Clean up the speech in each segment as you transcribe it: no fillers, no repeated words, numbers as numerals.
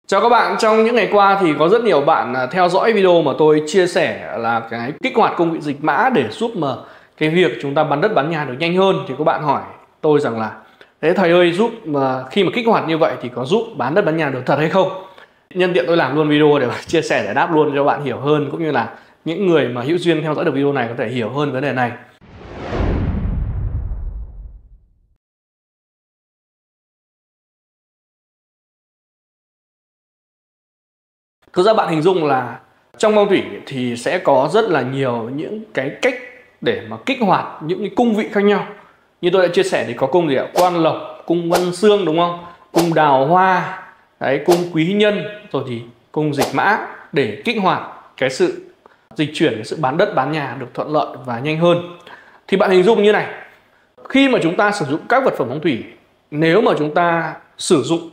Chào các bạn, trong những ngày qua thì có rất nhiều bạn theo dõi video mà tôi chia sẻ là cái kích hoạt công vị dịch mã để giúp mà cái việc chúng ta bán đất bán nhà được nhanh hơn. Thì các bạn hỏi tôi rằng là thế thầy ơi, giúp mà khi mà kích hoạt như vậy thì có giúp bán đất bán nhà được thật hay không? Nhân tiện tôi làm luôn video để chia sẻ giải đáp luôn cho bạn hiểu hơn, cũng như là những người mà hữu duyên theo dõi được video này có thể hiểu hơn vấn đề này. Thực ra bạn hình dung là trong phong thủy thì sẽ có rất là nhiều những cái cách để mà kích hoạt những cái cung vị khác nhau. Như tôi đã chia sẻ thì có cung gì ạ? Quan lộc, cung văn xương, đúng không? Cung đào hoa, đấy, cung quý nhân, rồi thì cung dịch mã để kích hoạt cái sự dịch chuyển, cái sự bán đất bán nhà được thuận lợi và nhanh hơn. Thì bạn hình dung như này, khi mà chúng ta sử dụng các vật phẩm phong thủy, nếu mà chúng ta sử dụng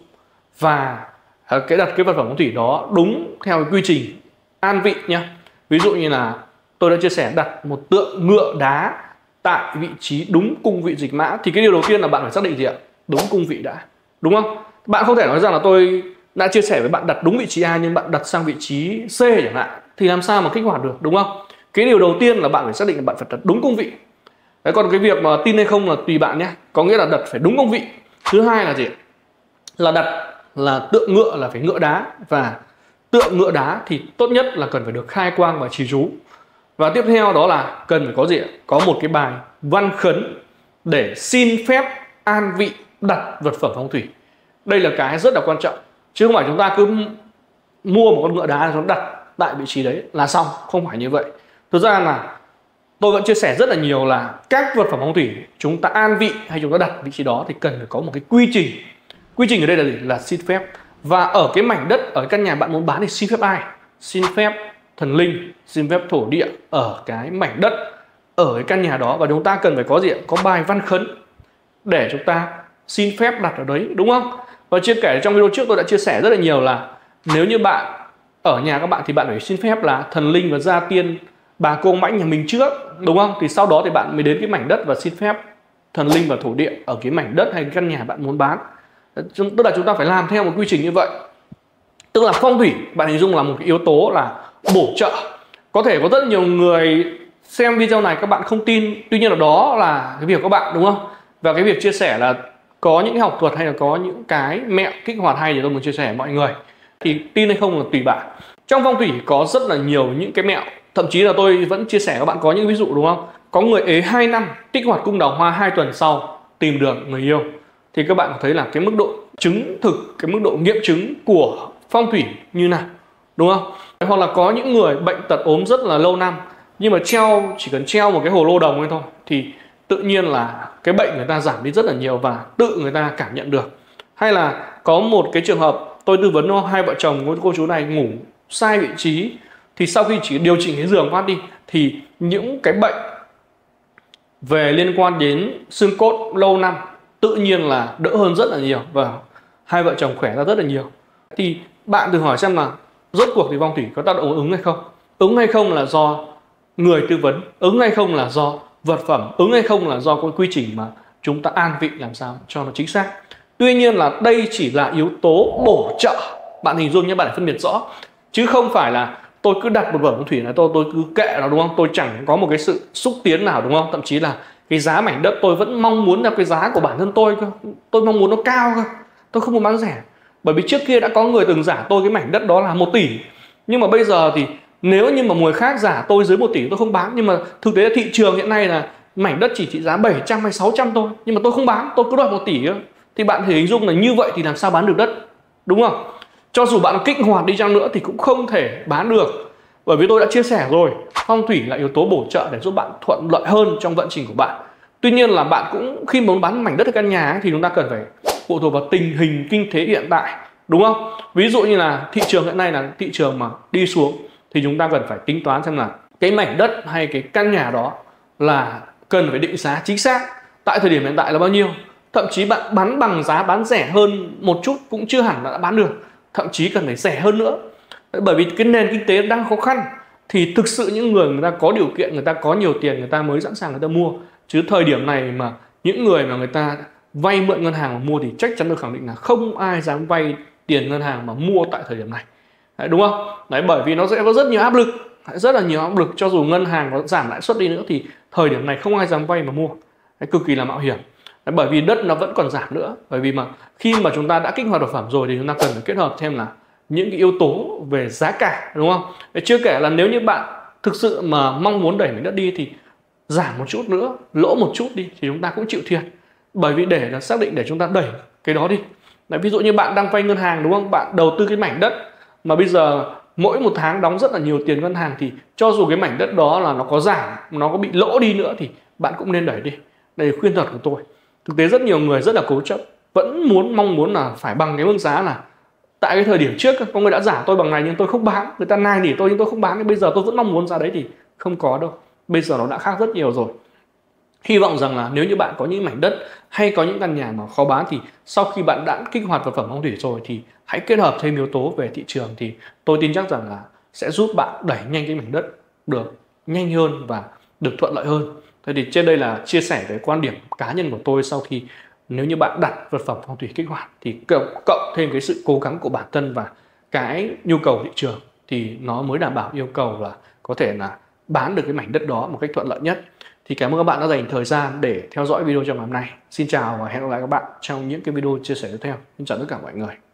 và đặt cái vật phẩm phong thủy đó đúng theo cái quy trình an vị nhá. Ví dụ như là tôi đã chia sẻ đặt một tượng ngựa đá tại vị trí đúng cung vị dịch mã, thì cái điều đầu tiên là bạn phải xác định gì ạ? Đúng cung vị đã, đúng không? Bạn không thể nói rằng là tôi đã chia sẻ với bạn đặt đúng vị trí A nhưng bạn đặt sang vị trí C chẳng hạn, thì làm sao mà kích hoạt được, đúng không? Cái điều đầu tiên là bạn phải xác định là bạn phải đặt đúng cung vị. Đấy, còn cái việc mà tin hay không là tùy bạn nhé. Có nghĩa là đặt phải đúng cung vị. Thứ hai là gì? Là đặt là tượng ngựa là phải ngựa đá, và tượng ngựa đá thì tốt nhất là cần phải được khai quang và trì chú. Và tiếp theo đó là cần phải có gì? Có một cái bài văn khấn để xin phép an vị đặt vật phẩm phong thủy. Đây là cái rất là quan trọng, chứ không phải chúng ta cứ mua một con ngựa đá rồi đặt tại vị trí đấy là xong. Không phải như vậy. Thực ra là tôi vẫn chia sẻ rất là nhiều là các vật phẩm phong thủy chúng ta an vị hay chúng ta đặt vị trí đó thì cần phải có một cái quy trình. Quy trình ở đây là gì? Là xin phép. Và ở cái mảnh đất, ở cái căn nhà bạn muốn bán thì xin phép ai? Xin phép thần linh, xin phép thổ địa ở cái mảnh đất, ở cái căn nhà đó. Và chúng ta cần phải có gì? Có bài văn khấn để chúng ta xin phép đặt ở đấy, đúng không? Và chưa kể trong video trước tôi đã chia sẻ rất là nhiều là nếu như bạn ở nhà các bạn thì bạn phải xin phép là thần linh và gia tiên bà cô mãnh nhà mình trước, đúng không? Thì sau đó thì bạn mới đến cái mảnh đất và xin phép thần linh và thổ địa ở cái mảnh đất hay cái căn nhà bạn muốn bán. Tức là chúng ta phải làm theo một quy trình như vậy. Tức là phong thủy bạn hình dung là một cái yếu tố là bổ trợ. Có thể có rất nhiều người xem video này các bạn không tin, tuy nhiên là đó là cái việc của các bạn, đúng không? Và cái việc chia sẻ là có những học thuật hay là có những cái mẹo kích hoạt hay thì tôi muốn chia sẻ với mọi người. Thì tin hay không là tùy bạn. Trong phong thủy có rất là nhiều những cái mẹo, thậm chí là tôi vẫn chia sẻ các bạn có những ví dụ, đúng không? Có người ế 2 năm kích hoạt cung đào hoa 2 tuần sau tìm được người yêu. Thì các bạn thấy là cái mức độ chứng thực, cái mức độ nghiệm chứng của phong thủy như nào, đúng không? Hoặc là có những người bệnh tật ốm rất là lâu năm nhưng mà chỉ cần treo một cái hồ lô đồng ấy thôi thì tự nhiên là cái bệnh người ta giảm đi rất là nhiều và tự người ta cảm nhận được. Hay là có một cái trường hợp tôi tư vấn cho hai vợ chồng cô chú này ngủ sai vị trí, thì sau khi chỉ điều chỉnh cái giường phát đi thì những cái bệnh về liên quan đến xương cốt lâu năm tự nhiên là đỡ hơn rất là nhiều và hai vợ chồng khỏe ra rất là nhiều. Thì bạn thử hỏi xem là rốt cuộc thì phong thủy có tác động ứng hay không? Ứng hay không là do người tư vấn, ứng hay không là do vật phẩm, ứng hay không là do cái quy trình mà chúng ta an vị làm sao cho nó chính xác. Tuy nhiên là đây chỉ là yếu tố bổ trợ, bạn hình dung nhé, bạn phải phân biệt rõ, chứ không phải là tôi cứ đặt một vật phong thủy này tôi cứ kệ nó, đúng không? Tôi chẳng có một cái sự xúc tiến nào, đúng không? Thậm chí là cái giá mảnh đất tôi vẫn mong muốn là cái giá của bản thân tôi cơ, tôi mong muốn nó cao cơ, tôi không muốn bán rẻ. Bởi vì trước kia đã có người từng giả tôi cái mảnh đất đó là 1 tỷ, nhưng mà bây giờ thì nếu như mà người khác giả tôi dưới 1 tỷ tôi không bán. Nhưng mà thực tế là thị trường hiện nay là mảnh đất chỉ trị giá 700 hay 600 thôi, nhưng mà tôi không bán, tôi cứ đòi 1 tỷ cơ. Thì bạn thể hình dung là như vậy thì làm sao bán được đất, đúng không? Cho dù bạn kích hoạt đi chăng nữa thì cũng không thể bán được. Bởi vì tôi đã chia sẻ rồi, phong thủy là yếu tố bổ trợ để giúp bạn thuận lợi hơn trong vận trình của bạn. Tuy nhiên là bạn cũng khi muốn bán mảnh đất ở căn nhà ấy, thì chúng ta cần phải phụ thuộc vào tình hình kinh tế hiện tại, đúng không? Ví dụ như là thị trường hiện nay là thị trường mà đi xuống thì chúng ta cần phải tính toán xem là cái mảnh đất hay cái căn nhà đó là cần phải định giá chính xác tại thời điểm hiện tại là bao nhiêu. Thậm chí bạn bán bằng giá bán rẻ hơn một chút cũng chưa hẳn là đã bán được, thậm chí cần phải rẻ hơn nữa. Bởi vì cái nền kinh tế đang khó khăn thì thực sự những người ta có điều kiện, người ta có nhiều tiền người ta mới sẵn sàng người ta mua. Chứ thời điểm này mà những người mà người ta vay mượn ngân hàng mà mua thì chắc chắn được khẳng định là không ai dám vay tiền ngân hàng mà mua tại thời điểm này. Đấy, đúng không? Đấy, bởi vì nó sẽ có rất nhiều áp lực, rất là nhiều áp lực. Cho dù ngân hàng có giảm lãi suất đi nữa thì thời điểm này không ai dám vay mà mua. Đấy, cực kỳ là mạo hiểm. Đấy, bởi vì đất nó vẫn còn giảm nữa. Bởi vì mà khi mà chúng ta đã kích hoạt vật phẩm rồi thì chúng ta cần phải kết hợp thêm là những cái yếu tố về giá cả, đúng không? Đấy, chưa kể là nếu như bạn thực sự mà mong muốn đẩy mảnh đất đi thì giảm một chút nữa, lỗ một chút đi thì chúng ta cũng chịu thiệt. Bởi vì để là xác định để chúng ta đẩy cái đó đi. Đấy, ví dụ như bạn đang vay ngân hàng, đúng không? Bạn đầu tư cái mảnh đất mà bây giờ mỗi một tháng đóng rất là nhiều tiền ngân hàng thì cho dù cái mảnh đất đó là nó có giảm, nó có bị lỗ đi nữa thì bạn cũng nên đẩy đi. Đây là khuyên thật của tôi. Thực tế rất nhiều người rất là cố chấp, vẫn mong muốn là phải bằng cái mức giá là tại cái thời điểm trước có người đã giả tôi bằng này nhưng tôi không bán, người ta nài nỉ tôi nhưng tôi không bán, thì bây giờ tôi vẫn mong muốn giá đấy thì không có đâu. Bây giờ nó đã khác rất nhiều rồi. Hy vọng rằng là nếu như bạn có những mảnh đất hay có những căn nhà mà khó bán thì sau khi bạn đã kích hoạt vật phẩm phong thủy rồi thì hãy kết hợp thêm yếu tố về thị trường thì tôi tin chắc rằng là sẽ giúp bạn đẩy nhanh cái mảnh đất được nhanh hơn và được thuận lợi hơn. Thế thì trên đây là chia sẻ về quan điểm cá nhân của tôi sau khi nếu như bạn đặt vật phẩm phong thủy kích hoạt thì cộng thêm cái sự cố gắng của bản thân và cái nhu cầu thị trường thì nó mới đảm bảo yêu cầu là có thể là bán được cái mảnh đất đó một cách thuận lợi nhất. Thì cảm ơn các bạn đã dành thời gian để theo dõi video trong ngày hôm nay. Xin chào và hẹn gặp lại các bạn trong những cái video chia sẻ tiếp theo. Xin chào tất cả mọi người.